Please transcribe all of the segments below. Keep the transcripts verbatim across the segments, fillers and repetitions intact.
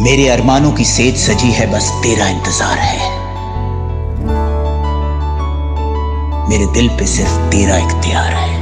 मेरे अरमानों की सेज सजी है, बस तेरा इंतजार है। मेरे दिल पे सिर्फ तेरा इख्तियार है।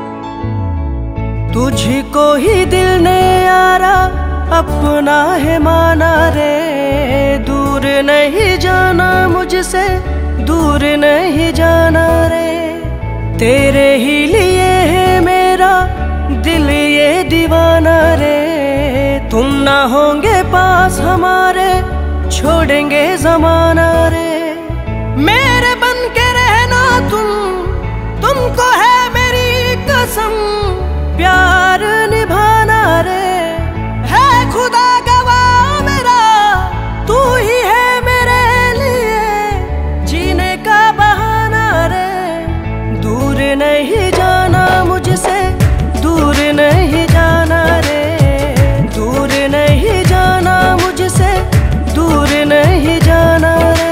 तुझको ही दिल ने यारा अपना है माना रे, दूर नहीं जाना मुझसे, दूर नहीं जाना रे। तेरे ही लिए है मेरा दिल ये दीवाना रे, तुम ना होंगे पास हमारे, छोड़ेंगे जमाना रे। मेरे बन के रहना तुम, तुमको है मेरी कसम, प्यार निभाना रे। है खुदा गवाह मेरा, तू ही है मेरे लिए जीने का बहाना रे। दूर नहीं जाना मुझसे, दूर नहीं जाना रे, दूर नहीं जाना मुझसे, दूर नहीं जाना रे।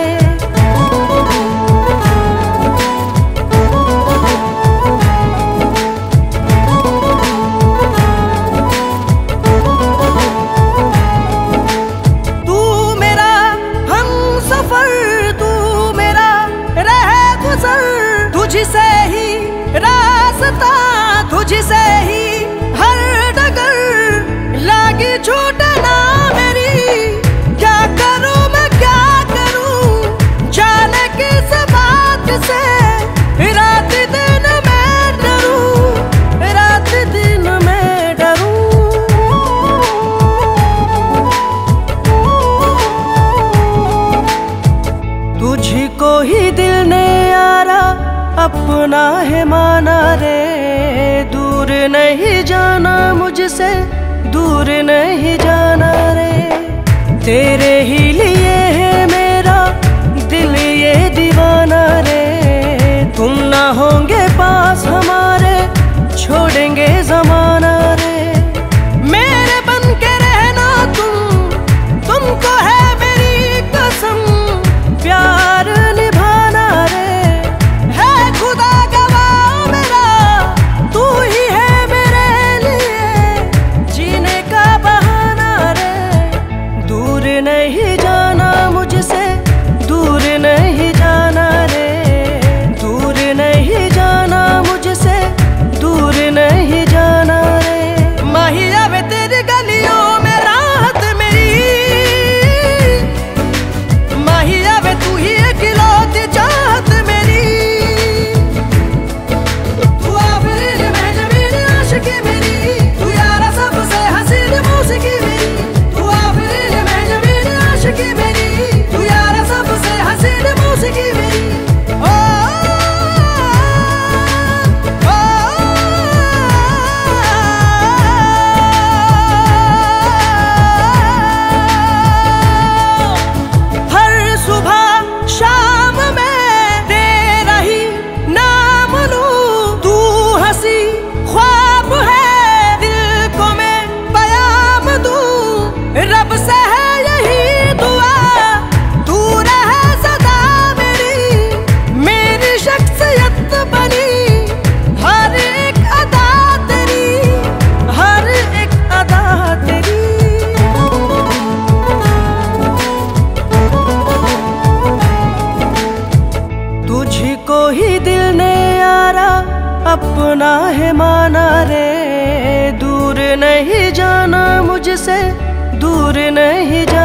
तू मेरा हमसफर, तू मेरा रह गुजर, तुझसे ही रास्ता, तुझसे ही हर डगर, लागी छूटना मेरी, क्या करूं मैं क्या करूं, जाने किस बात से, रात दिन मैं डरूं, रात दिन मैं डरूं। तुझको ही दिल ने यारा अपना है माना रे, दूर नहीं जाना मुझसे, दूर नहीं जाना रे। तेरे ही लिए है मेरा दिल ये दीवाना रे, तुम ना होंगे पास हमारे, छोड़ेंगे जमाना रे। मेरे बन के रहना तुम, तुमको है मेरी कसम, प्यार निभाना रे। है खुदा गवाह मेरा, तू ही है मेरे लिए जीने का बहाना रे। दूर नहीं जाना मुझसे, दूर नहीं जाना रे, दूर नहीं जाना मुझसे, दूर नहीं जाना रे। माहिया वे तेरी गलियों में राहत मेरी, माहिया वे तू ही इकलौती चाहत मेरी। तू आफरीन महजबीन आशिकी मेरी, तू यारा सबसे हसीन मौसिकी मेरी। तू आफरीन महजबीन आशिकी मेरी, तू यारा सबसे हसीन मौसिकी मेरी। ओ, ओ, हर सुबह शाम में तेरा ही नाम लूं, तू हंसी ख्वाब है दिल को मैं पयाम दूं। रब से है यही दुआ, तू रहे सदा मेरी, मेरी शख्सियत बनी हर एक अदा तेरी, हर एक अदा तेरी। तुझको ही दिल ने यारा अपना है माना रे, दूर नहीं जाना मुझसे, दूर नहीं जाना।